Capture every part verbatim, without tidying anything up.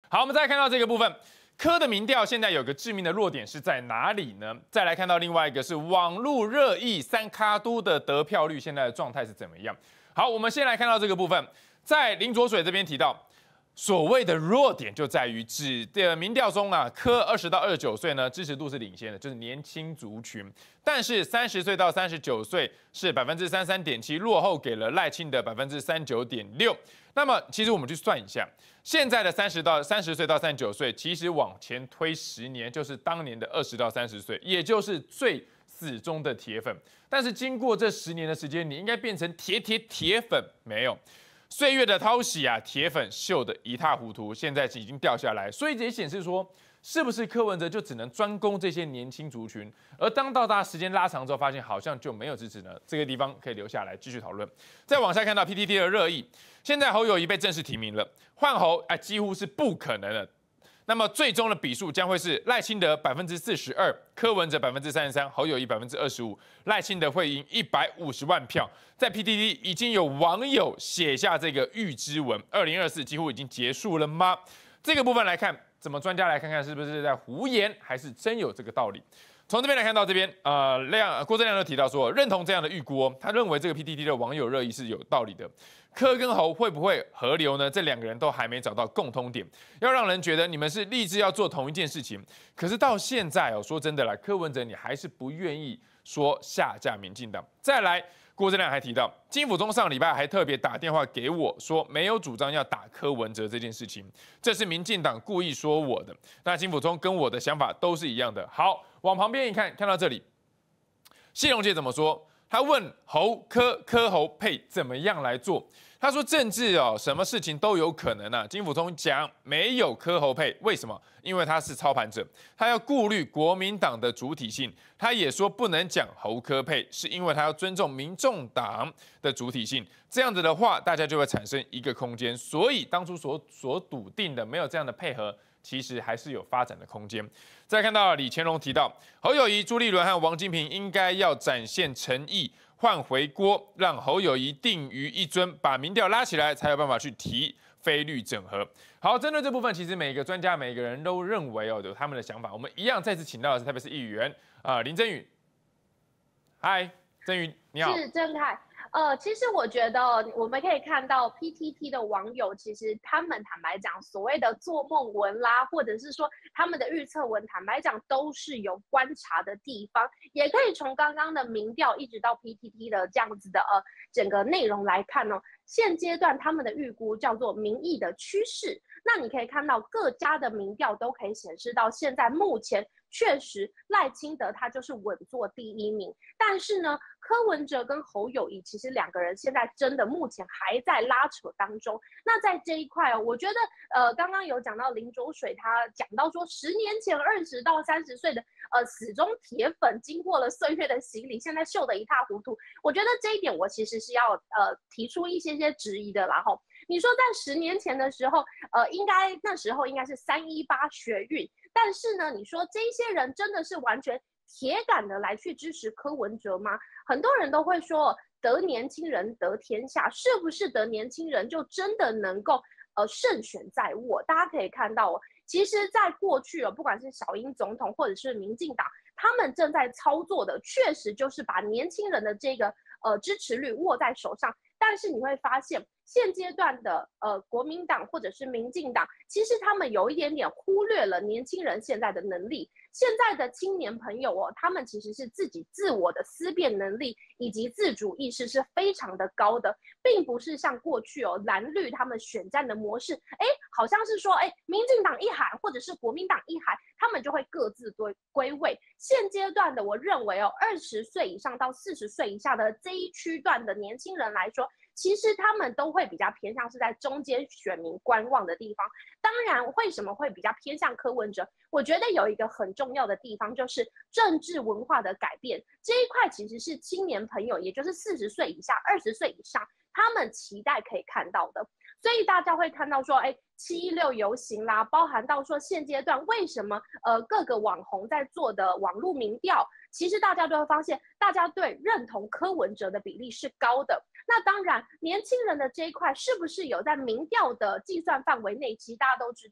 好，我们再看到这个部分。柯的民调现在有个致命的弱点是在哪里呢？再来看到另外一个是网络热议三咖都的得票率现在的状态是怎么样？好，我们先来看到这个部分，在林濁水这边提到，所谓的弱点就在于指的民调中啊，柯二十到二十九岁呢支持度是领先的，就是年轻族群，但是三十岁到三十九岁是百分之三十三点七，落后给了赖清德百分之三十九点六。那么其实我们去算一下。现在的三十到三十岁到三十九岁，其实往前推十年，就是当年的二十到三十岁，也就是最死忠的铁粉。但是经过这十年的时间，你应该变成铁铁铁粉，没有。岁月的淘洗啊，铁粉锈得一塌糊涂，现在已经掉下来，所以这也显示说，是不是柯文哲就只能专攻这些年轻族群？而当到大时间拉长之后，发现好像就没有支持呢。这个地方可以留下来继续讨论。再往下看到 P T T 的热议，现在侯友宜被正式提名了，换侯哎几乎是不可能的。那么最终的比数将会是赖清德百分之四十二，柯文哲百分之三十三，侯友宜百分之二十五，赖清德会赢一百五十万票。在 P T T 已经有网友写下这个预知文，二零二四几乎已经结束了吗？这个部分来看，怎么专家来看看是不是在胡言，还是真有这个道理？从这边来看到这边，呃，亮郭正亮就提到说，认同这样的预估哦，他认为这个 P T T 的网友热议是有道理的。柯跟侯会不会合流呢？这两个人都还没找到共通点，要让人觉得你们是立志要做同一件事情。可是到现在哦，说真的啦，柯文哲你还是不愿意说下架民进党。再来，郭正亮还提到，金辅中上礼拜还特别打电话给我说，没有主张要打柯文哲这件事情，这是民进党故意说我的。那金辅中跟我的想法都是一样的。好，往旁边一看，看到这里，谢龙介怎么说？他问侯柯柯侯配怎么样来做？他说政治哦，什么事情都有可能啊。金辅中讲没有柯侯配，为什么？因为他是操盘者，他要顾虑国民党的主体性。他也说不能讲侯柯配，是因为他要尊重民众党的主体性。这样子的话，大家就会产生一个空间。所以当初所所笃定的没有这样的配合，其实还是有发展的空间。再看到李乾隆提到，侯友宜、朱立伦和王金平应该要展现诚意。换回锅，让侯友宜定于一尊，把民调拉起来，才有办法去提非绿整合。好，针对这部分，其实每个专家、每个人都认为哦，有他们的想法。我们一样再次请到的是台北市议员啊、呃、林珍羽。嗨，珍羽，你好。 是郑凯。呃，其实我觉得我们可以看到 P T T 的网友，其实他们坦白讲，所谓的做梦文啦，或者是说他们的预测文，坦白讲都是有观察的地方，也可以从刚刚的民调一直到 P T T 的这样子的呃整个内容来看哦，现阶段他们的预估叫做民意的趋势。那你可以看到各家的民调都可以显示到，现在目前确实赖清德他就是稳坐第一名，但是呢，柯文哲跟侯友宜其实两个人现在真的目前还在拉扯当中。那在这一块哦，我觉得呃刚刚有讲到林浊水，他讲到说十年前二十到三十岁的呃死忠铁粉，经过了岁月的洗礼，现在锈得一塌糊涂。我觉得这一点我其实是要呃提出一些些质疑的啦吼。你说在十年前的时候，呃，应该那时候应该是三一八学运，但是呢，你说这些人真的是完全铁杆的来去支持柯文哲吗？很多人都会说，得年轻人得天下，是不是得年轻人就真的能够呃胜选在握？大家可以看到哦，其实在过去哦，不管是小英总统或者是民进党，他们正在操作的，确实就是把年轻人的这个呃支持率握在手上。但是你会发现，现阶段的呃国民党或者是民进党，其实他们有一点点忽略了年轻人现在的能力。现在的青年朋友哦，他们其实是自己自我的思辨能力以及自主意识是非常的高的，并不是像过去哦蓝绿他们选战的模式，哎，好像是说哎民进党一喊或者是国民党一喊，他们就会各自归归位。现阶段的我认为哦，二十岁以上到四十岁以下的这一区段的年轻人来说，其实他们都会比较偏向是在中间选民观望的地方。当然，为什么会比较偏向柯文哲？我觉得有一个很重要的地方，就是政治文化的改变这一块，其实是青年朋友，也就是四十岁以下、二十岁以上，他们期待可以看到的。所以大家会看到说，哎，七一六游行啦，包含到说现阶段为什么呃各个网红在做的网络民调，其实大家都会发现，大家对认同柯文哲的比例是高的。那当然，年轻人的这一块是不是有在民调的计算范围内？其实大家都知道，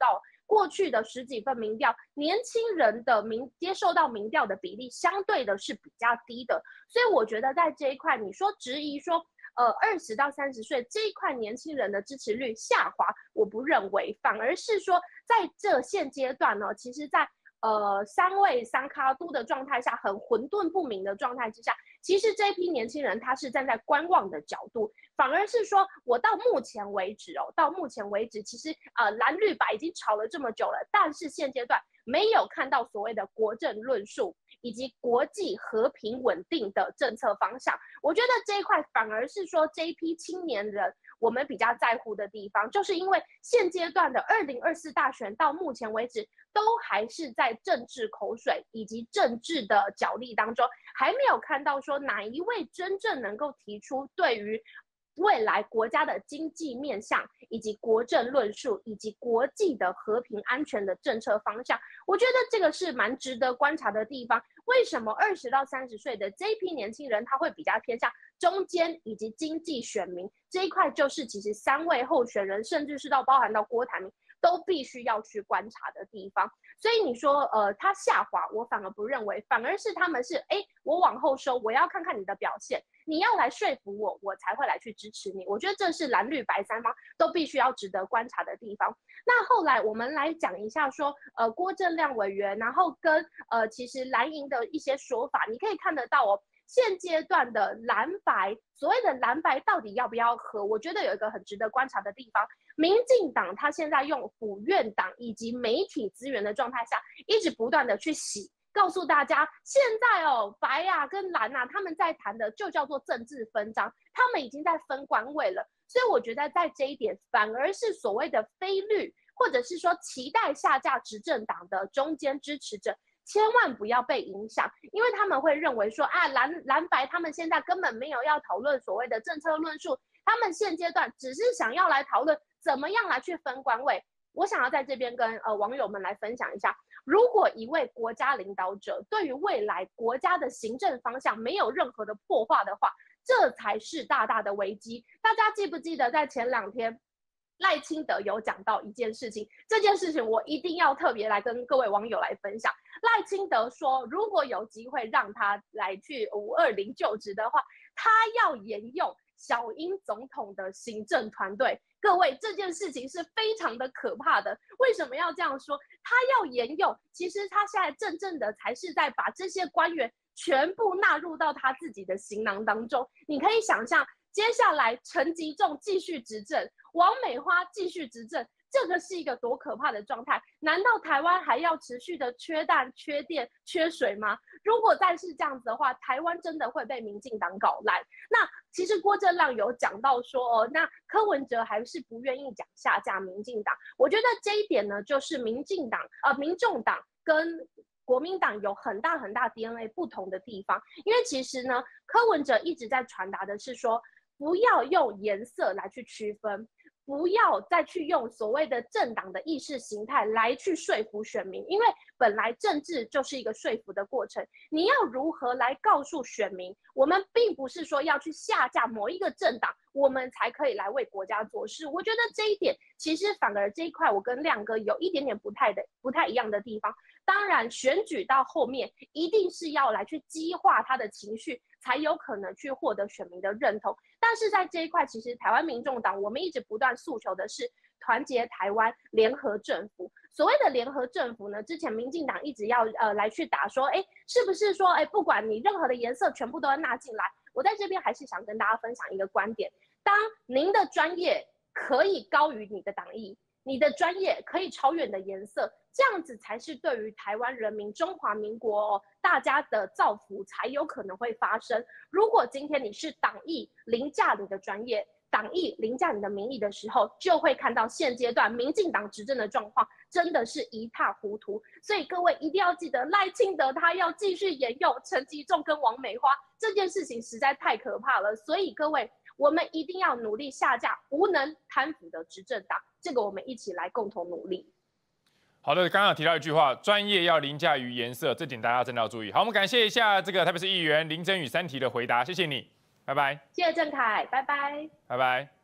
过去的十几份民调，年轻人的民接受到民调的比例相对的是比较低的，所以我觉得在这一块，你说质疑说，呃，二十到三十岁这一块年轻人的支持率下滑，我不认为，反而是说在这现阶段呢，其实在呃三位三咖都的状态下，很混沌不明的状态之下，其实这一批年轻人他是站在观望的角度，反而是说我到目前为止哦，到目前为止，其实呃蓝绿白已经吵了这么久了，但是现阶段没有看到所谓的国政论述以及国际和平稳定的政策方向。我觉得这一块反而是说这一批青年人我们比较在乎的地方，就是因为现阶段的二零二四大选到目前为止都还是在政治口水以及政治的角力当中，还没有看到说哪一位真正能够提出对于未来国家的经济面向以及国政论述以及国际的和平安全的政策方向，我觉得这个是蛮值得观察的地方。为什么二十到三十岁的这一批年轻人他会比较偏向中间以及经济选民这一块，就是其实三位候选人甚至是到包含到郭台铭都必须要去观察的地方。所以你说呃他下滑，我反而不认为，反而是他们是哎我往后收，我要看看你的表现，你要来说服我，我才会来去支持你。我觉得这是蓝绿白三方都必须要值得观察的地方。那后来我们来讲一下说，呃，郭正亮委员，然后跟呃其实蓝营的一些说法，你可以看得到哦。现阶段的蓝白，所谓的蓝白到底要不要合？我觉得有一个很值得观察的地方，民进党他现在用府院党以及媒体资源的状态下，一直不断的去洗。告诉大家，现在哦，白啊跟蓝啊，他们在谈的就叫做政治分赃，他们已经在分官位了。所以我觉得在这一点，反而是所谓的非绿，或者是说期待下架执政党的中间支持者，千万不要被影响，因为他们会认为说啊，蓝蓝白他们现在根本没有要讨论所谓的政策论述，他们现阶段只是想要来讨论怎么样来去分官位。我想要在这边跟呃网友们来分享一下，如果一位国家领导者对于未来国家的行政方向没有任何的破坏的话，这才是大大的危机。大家记不记得在前两天赖清德有讲到一件事情，这件事情我一定要特别来跟各位网友来分享。赖清德说，如果有机会让他来去五二零就职的话，他要沿用小英总统的行政团队。各位，这件事情是非常的可怕的。为什么要这样说？他要沿用，其实他现在真正的才是在把这些官员全部纳入到他自己的行囊当中。你可以想象，接下来陈吉仲继续执政，王美花继续执政，这个是一个多可怕的状态？难道台湾还要持续的缺蛋、缺电、缺水吗？如果再是这样子的话，台湾真的会被民进党搞烂。那其实郭正亮有讲到说，哦，那柯文哲还是不愿意讲下架民进党。我觉得这一点呢，就是民进党、呃，民众党跟国民党有很大很大 D N A 不同的地方。因为其实呢，柯文哲一直在传达的是说，不要用颜色来去区分。不要再去用所谓的政党的意识形态来去说服选民，因为本来政治就是一个说服的过程。你要如何来告诉选民，我们并不是说要去下架某一个政党，我们才可以来为国家做事。我觉得这一点其实反而这一块我跟亮哥有一点点不太的不太一样的地方。当然，选举到后面一定是要来去激化他的情绪，才有可能去获得选民的认同。但是在这一块，其实台湾民众党我们一直不断诉求的是团结台湾、联合政府。所谓的联合政府呢，之前民进党一直要呃来去打说，哎，是不是说，哎，不管你任何的颜色，全部都要纳进来？我在这边还是想跟大家分享一个观点：当您的专业可以高于你的党意，你的专业可以超越你的颜色，这样子才是对于台湾人民、中华民国、哦、大家的造福才有可能会发生。如果今天你是党意凌驾你的专业，党意凌驾你的民意的时候，就会看到现阶段民进党执政的状况真的是一塌糊涂。所以各位一定要记得，赖清德他要继续沿用陈吉仲跟王美花这件事情实在太可怕了。所以各位，我们一定要努力下架无能贪腐的执政党，这个我们一起来共同努力。 好的，刚刚有提到一句话，专业要凌驾于颜色，这点大家真的要注意。好，我们感谢一下这个台北市议员林珍羽三题的回答，谢谢你，拜拜。 谢谢郑凯，拜拜， 拜拜。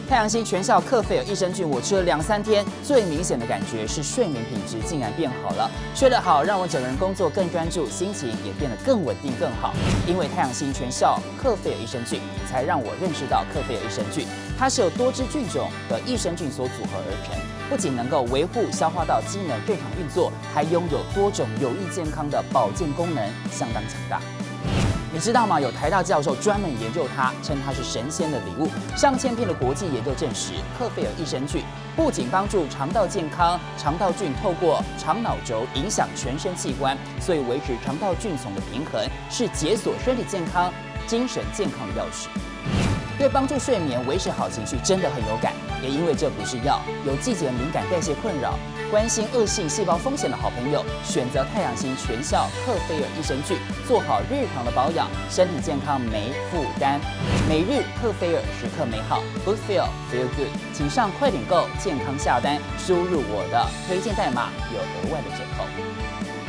太阳星全效克菲尔益生菌，我吃了两三天，最明显的感觉是睡眠品质竟然变好了。睡得好，让我整个人工作更专注，心情也变得更稳定更好。因为太阳星全效克菲尔益生菌，才让我认识到克菲尔益生菌，它是由多支菌种的益生菌所组合而成，不仅能够维护消化道机能正常运作，还拥有多种有益健康的保健功能，相当强大。你知道吗？有台大教授专门研究它，称它是神仙的礼物。上千篇的国际研究证实，克菲尔益生菌不仅帮助肠道健康，肠道菌透过肠脑轴影响全身器官，所以维持肠道菌丛的平衡，是解锁身体健康、精神健康的钥匙。对帮助睡眠、维持好情绪真的很有感，也因为这不是药，有季节敏感、代谢困扰、关心恶性细胞风险的好朋友，选择太阳星全效克菲尔益生菌，做好日常的保养，身体健康没负担。每日克菲尔时刻美好 ，Good Feel Feel Good， 请上快点购健康下单，输入我的推荐代码有额外的折扣。